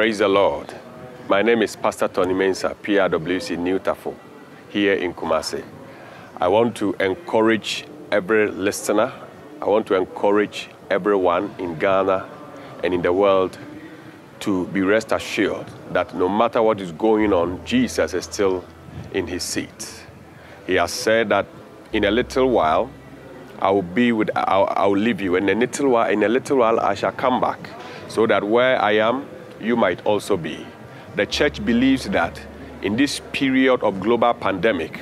Praise the Lord. My name is Pastor Tony Mensah, PRWC New Tafo, here in Kumasi. I want to encourage every listener. I want to encourage everyone in Ghana and in the world to be rest assured that no matter what is going on, Jesus is still in his seat. He has said that in a little while, I'll leave you. In a little while, I shall come back, so that where I am, you might also be. The church believes that in this period of global pandemic,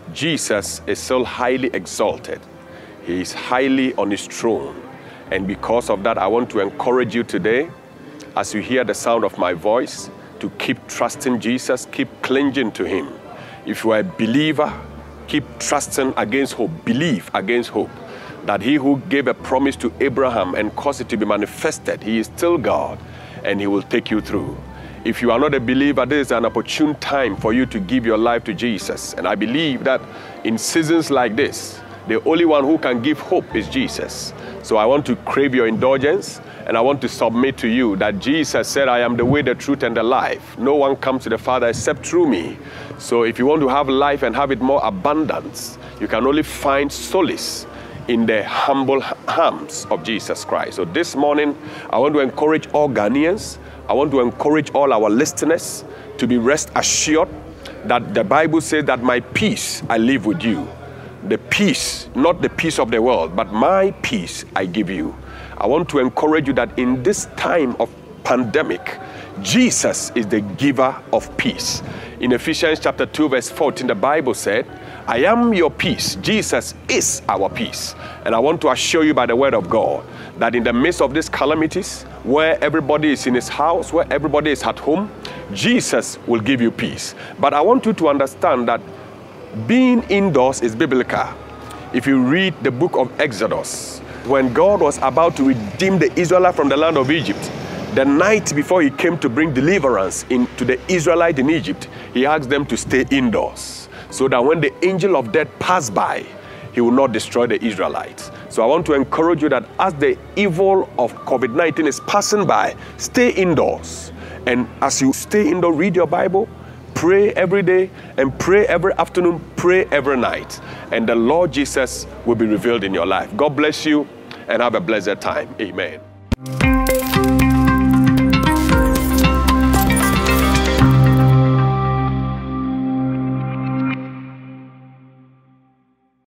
Jesus is still highly exalted. He is highly on his throne. And because of that, I want to encourage you today, as you hear the sound of my voice, to keep trusting Jesus, keep clinging to him. If you are a believer, keep trusting against hope, believe against hope, that he who gave a promise to Abraham and caused it to be manifested, he is still God, and he will take you through. If you are not a believer, this is an opportune time for you to give your life to Jesus. And I believe that in seasons like this, the only one who can give hope is Jesus. So I want to crave your indulgence, and I want to submit to you that Jesus said, I am the way, the truth, and the life. No one comes to the Father except through me. So if you want to have life and have it more abundance, you can only find solace in the humble arms of Jesus Christ. So this morning, I want to encourage all Ghanaians. I want to encourage all our listeners to be rest assured that the Bible says that my peace I leave with you. The peace, not the peace of the world, but my peace I give you. I want to encourage you that in this time of pandemic, Jesus is the giver of peace. In Ephesians chapter 2, verse 14, the Bible said, I am your peace. Jesus is our peace. And I want to assure you by the word of God that in the midst of these calamities, where everybody is in his house, where everybody is at home, Jesus will give you peace. But I want you to understand that being indoors is biblical. If you read the book of Exodus, when God was about to redeem the Israelites from the land of Egypt, the night before he came to bring deliverance into the Israelites in Egypt, he asked them to stay indoors, so that when the angel of death passed by, he will not destroy the Israelites. So I want to encourage you that as the evil of COVID-19 is passing by, stay indoors. And as you stay indoors, read your Bible, pray every day, and pray every afternoon, pray every night. And the Lord Jesus will be revealed in your life. God bless you, and have a blessed time. Amen.